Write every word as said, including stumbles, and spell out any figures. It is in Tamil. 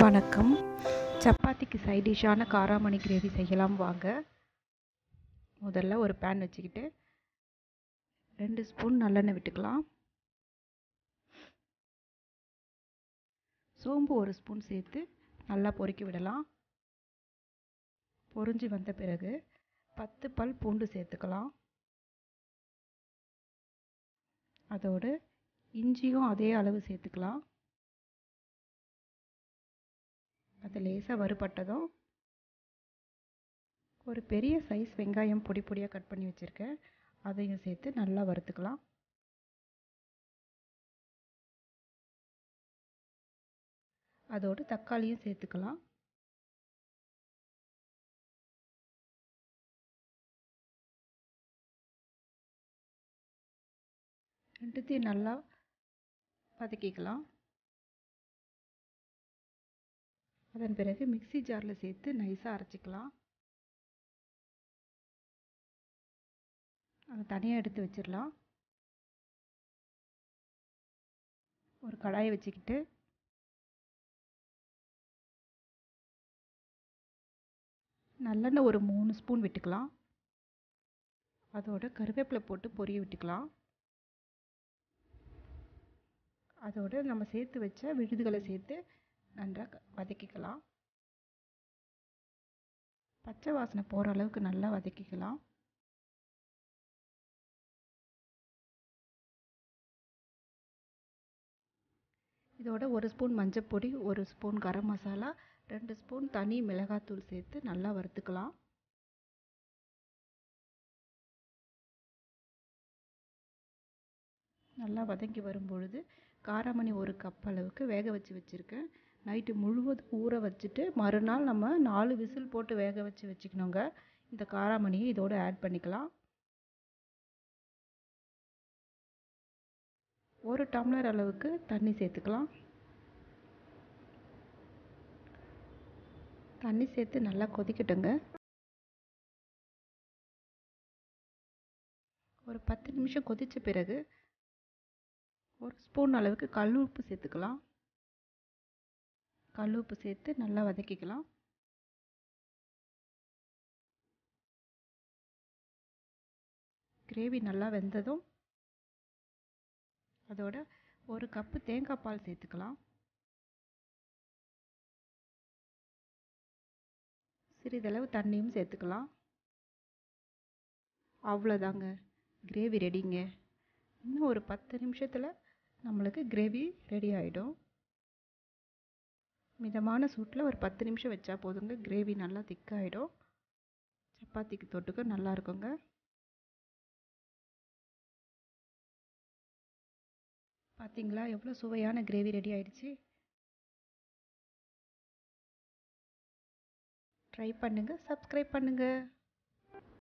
வணக்கம். சப்பாத்திக்கு சைட் டிஷ்ஷான காராமணி கிரேவி செய்யலாம் வாங்க. முதல்ல ஒரு பேன் வச்சுக்கிட்டு ரெண்டு ஸ்பூன் நல்லெண்ணெய் விட்டுக்கலாம். சோம்பு ஒரு ஸ்பூன் சேர்த்து நல்லா பொரிக்க விடலாம். பொரிஞ்சு வந்த பிறகு பத்து பல் பூண்டு சேர்த்துக்கலாம். அதோடு இஞ்சியும் அதே அளவு சேர்த்துக்கலாம். அது லேசாக வறுபட்டதும் ஒரு பெரிய சைஸ் வெங்காயம் பொடி பொடியாக கட் பண்ணி வச்சுருக்கேன், அதையும் சேர்த்து நல்லா வறுத்துக்கலாம். அதோடு தக்காளியும் சேர்த்துக்கலாம். ரெண்டுத்தையும் நல்லா வதக்கிக்கலாம். அதன் பிறகு மிக்ஸி ஜாரில் சேர்த்து நைஸாக அரைச்சிக்கலாம். அதை தனியாக எடுத்து வச்சிடலாம். ஒரு கடாயை வச்சுக்கிட்டு நல்லெண்ணெய் ஒரு மூணு ஸ்பூன் விட்டுக்கலாம். அதோட கருவேப்பிலை போட்டு பொரிய விட்டுக்கலாம். அதோடு நம்ம சேர்த்து வச்ச விழுதுகளை சேர்த்து நன்றாக வதக்கிக்கலாம். பச்சை வாசனை போகிற அளவுக்கு நல்லா வதக்கிக்கலாம். இதோட ஒரு ஸ்பூன் மஞ்சள், ஒரு ஸ்பூன் கரம் மசாலா, ரெண்டு ஸ்பூன் தனி மிளகாத்தூள் சேர்த்து நல்லா வறுத்துக்கலாம். நல்லா வதங்கி வரும்பொழுது காராமணி ஒரு கப் அளவுக்கு வேக வச்சு வச்சுருக்கேன். நைட்டு முழுவதும் ஊற வச்சுட்டு மறுநாள் நம்ம நாலு விசில் போட்டு வேக வச்சு வச்சுக்கணுங்க. இந்த காராமணியை இதோடு ஆட் பண்ணிக்கலாம். ஒரு டம்ளர் அளவுக்கு தண்ணி சேர்த்துக்கலாம். தண்ணி சேர்த்து நல்லா கொதிக்கட்டுங்க. ஒரு பத்து நிமிஷம் கொதித்த பிறகு ஒரு ஸ்பூன் அளவுக்கு கல் உப்பு சேர்த்துக்கலாம். கல் உப்பு சேர்த்து நல்லா வதக்கிக்கலாம். கிரேவி நல்லா வெந்ததும் அதோட ஒரு கப்பு தேங்காய் பால் சேர்த்துக்கலாம். சிறிதளவு தண்ணியும் சேர்த்துக்கலாம். அவ்வளோதாங்க, கிரேவி ரெடிங்க. இன்னும் ஒரு பத்து நிமிஷத்தில் நம்மளுக்கு கிரேவி ரெடி ஆகிடும். மிதமான சூட்டில் ஒரு பத்து நிமிஷம் வச்சா போதுங்க. கிரேவி நல்லா திக்காகிடும். சப்பாத்திக்கு தொட்டுக்க நல்லா இருக்குங்க. பார்த்தீங்களா எவ்வளோ சுவையான கிரேவி ரெடி ஆயிடுச்சு. ட்ரை பண்ணுங்கள், சப்ஸ்கிரைப் பண்ணுங்கள்.